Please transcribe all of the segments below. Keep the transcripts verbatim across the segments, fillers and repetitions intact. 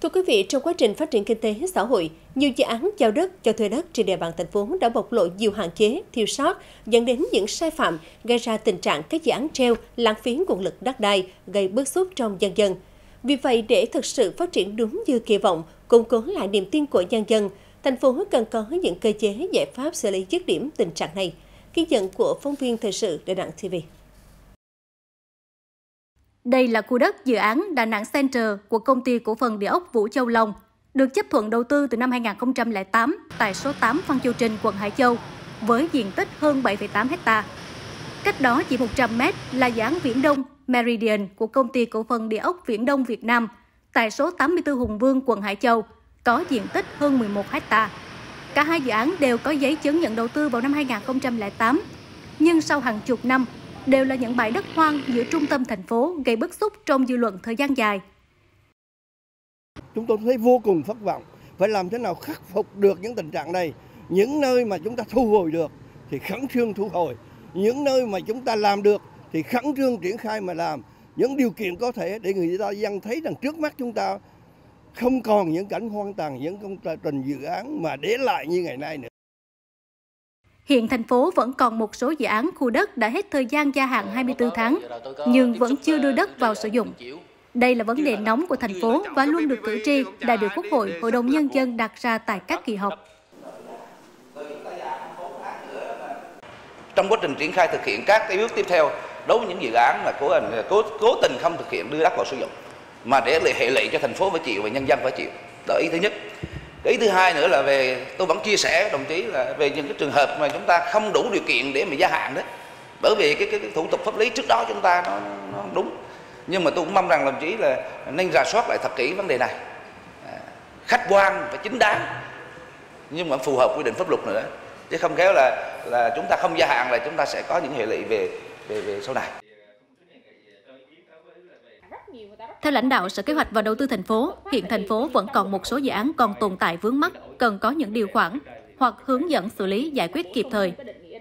Thưa quý vị, trong quá trình phát triển kinh tế xã hội, nhiều dự án giao đất cho thuê đất trên địa bàn thành phố đã bộc lộ nhiều hạn chế, thiếu sót, dẫn đến những sai phạm, gây ra tình trạng các dự án treo, lãng phí nguồn lực đất đai, gây bức xúc trong nhân dân. Vì vậy, để thực sự phát triển đúng như kỳ vọng, củng cố lại niềm tin của nhân dân, thành phố cần có những cơ chế, giải pháp xử lý dứt điểm tình trạng này. Ghi nhận của phóng viên thời sự Đà Nẵng ti vi. Đây là khu đất dự án Đà Nẵng Center của Công ty Cổ phần Địa ốc Vũ Châu Long, được chấp thuận đầu tư từ năm hai nghìn không trăm lẻ tám tại số tám Phan Chu Trinh, quận Hải Châu, với diện tích hơn bảy phẩy tám héc ta. Cách đó chỉ một trăm mét là dự án Viễn Đông Meridian của Công ty Cổ phần Địa ốc Viễn Đông Việt Nam tại số tám mươi tư Hùng Vương, quận Hải Châu, có diện tích hơn mười một héc ta. Cả hai dự án đều có giấy chứng nhận đầu tư vào năm hai nghìn không trăm lẻ tám, nhưng sau hàng chục năm, đều là những bãi đất hoang giữa trung tâm thành phố gây bức xúc trong dư luận thời gian dài. Chúng tôi thấy vô cùng thất vọng, phải làm thế nào khắc phục được những tình trạng này. Những nơi mà chúng ta thu hồi được thì khẩn trương thu hồi, những nơi mà chúng ta làm được thì khẩn trương triển khai mà làm. Những điều kiện có thể để người dân thấy rằng trước mắt chúng ta không còn những cảnh hoang tàn, những công trình dự án mà để lại như ngày nay nữa. Hiện thành phố vẫn còn một số dự án khu đất đã hết thời gian gia hạn hai mươi tư tháng, nhưng vẫn chưa đưa đất vào sử dụng. Đây là vấn đề nóng của thành phố và luôn được cử tri, đại biểu Quốc hội, Hội đồng Nhân dân đặt ra tại các kỳ họp. Trong quá trình triển khai thực hiện các cái bước tiếp theo, đối với những dự án mà cố, cố, cố tình không thực hiện đưa đất vào sử dụng, mà để lại hệ lụy cho thành phố phải chịu và nhân dân phải chịu. Đó ý thứ nhất. Cái ý thứ hai nữa là về, tôi vẫn chia sẻ đồng chí là về những cái trường hợp mà chúng ta không đủ điều kiện để mà gia hạn đó, bởi vì cái, cái, cái thủ tục pháp lý trước đó chúng ta nó, nó đúng. Nhưng mà tôi cũng mong rằng đồng chí là nên rà soát lại thật kỹ vấn đề này, khách quan và chính đáng, nhưng mà phù hợp quy định pháp luật nữa, chứ không khéo là là chúng ta không gia hạn là chúng ta sẽ có những hệ lụy về về về sau này. Theo lãnh đạo Sở Kế hoạch và Đầu tư thành phố, hiện thành phố vẫn còn một số dự án còn tồn tại vướng mắc, cần có những điều khoản hoặc hướng dẫn xử lý giải quyết kịp thời.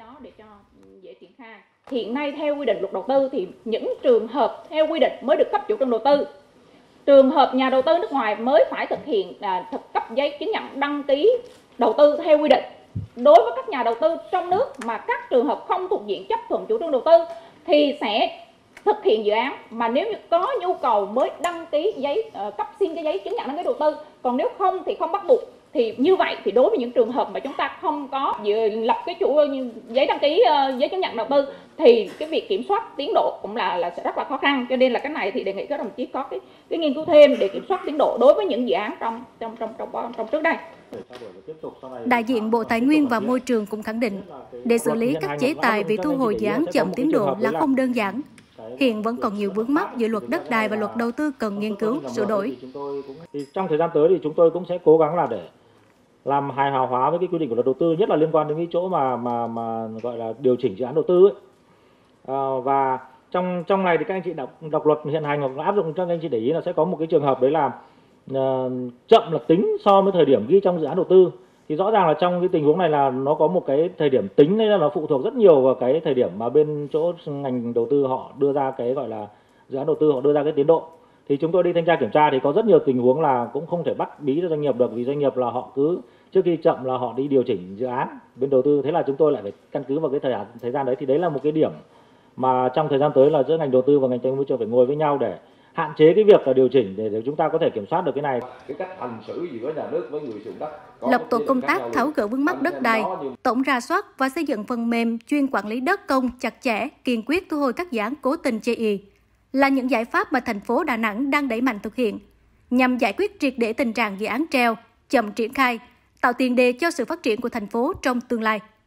Hiện nay theo quy định luật đầu tư thì những trường hợp theo quy định mới được cấp chủ trương đầu tư. Trường hợp nhà đầu tư nước ngoài mới phải thực hiện là thực cấp giấy chứng nhận đăng ký đầu tư theo quy định. Đối với các nhà đầu tư trong nước mà các trường hợp không thuộc diện chấp thuận chủ trương đầu tư thì sẽ thực hiện dự án, mà nếu như có nhu cầu mới đăng ký giấy uh, cấp xin cái giấy chứng nhận đăng ký đầu tư, còn nếu không thì không bắt buộc. Thì như vậy thì đối với những trường hợp mà chúng ta không có lập cái chủ giấy đăng ký uh, giấy chứng nhận đầu tư thì cái việc kiểm soát tiến độ cũng là là sẽ rất là khó khăn. Cho nên là cái này thì đề nghị các đồng chí có cái cái nghiên cứu thêm để kiểm soát tiến độ đối với những dự án trong trong trong trong, trong trước đây. Đại diện Bộ Tài nguyên và Môi trường cũng khẳng định, để xử lý các chế tài về thu hồi dự án chậm tiến độ là không đơn giản. Hiện vẫn còn nhiều vướng mắc giữa luật đất đai và luật đầu tư cần nghiên cứu, sửa đổi. Trong thời gian tới thì chúng tôi cũng sẽ cố gắng là để làm hài hòa hóa với cái quy định của luật đầu tư, nhất là liên quan đến cái chỗ mà mà mà gọi là điều chỉnh dự án đầu tư ấy. À, và trong trong này thì các anh chị đọc đọc luật hiện hành hoặc áp dụng cho các anh chị để ý là sẽ có một cái trường hợp đấy là uh, chậm là tính so với thời điểm ghi trong dự án đầu tư. Thì rõ ràng là trong cái tình huống này là nó có một cái thời điểm tính, nên là nó phụ thuộc rất nhiều vào cái thời điểm mà bên chỗ ngành đầu tư họ đưa ra cái gọi là dự án đầu tư, họ đưa ra cái tiến độ. Thì chúng tôi đi thanh tra kiểm tra thì có rất nhiều tình huống là cũng không thể bắt bí cho doanh nghiệp được, vì doanh nghiệp là họ cứ trước khi chậm là họ đi điều chỉnh dự án bên đầu tư. Thế là chúng tôi lại phải căn cứ vào cái thời thời gian đấy. Thì đấy là một cái điểm mà trong thời gian tới là giữa ngành đầu tư và ngành tài nguyên môi trường phải ngồi với nhau để hạn chế cái việc là điều chỉnh để, để chúng ta có thể kiểm soát được cái này. Cái cách hành xử giữa nhà nước với người sử dụng đất. Lập tổ công tác tháo gỡ vướng mắc đất đai, tổng rà soát và xây dựng phần mềm chuyên quản lý đất công chặt chẽ, kiên quyết thu hồi các dự án cố tình chây ì là những giải pháp mà thành phố Đà Nẵng đang đẩy mạnh thực hiện nhằm giải quyết triệt để tình trạng dự án treo, chậm triển khai, tạo tiền đề cho sự phát triển của thành phố trong tương lai.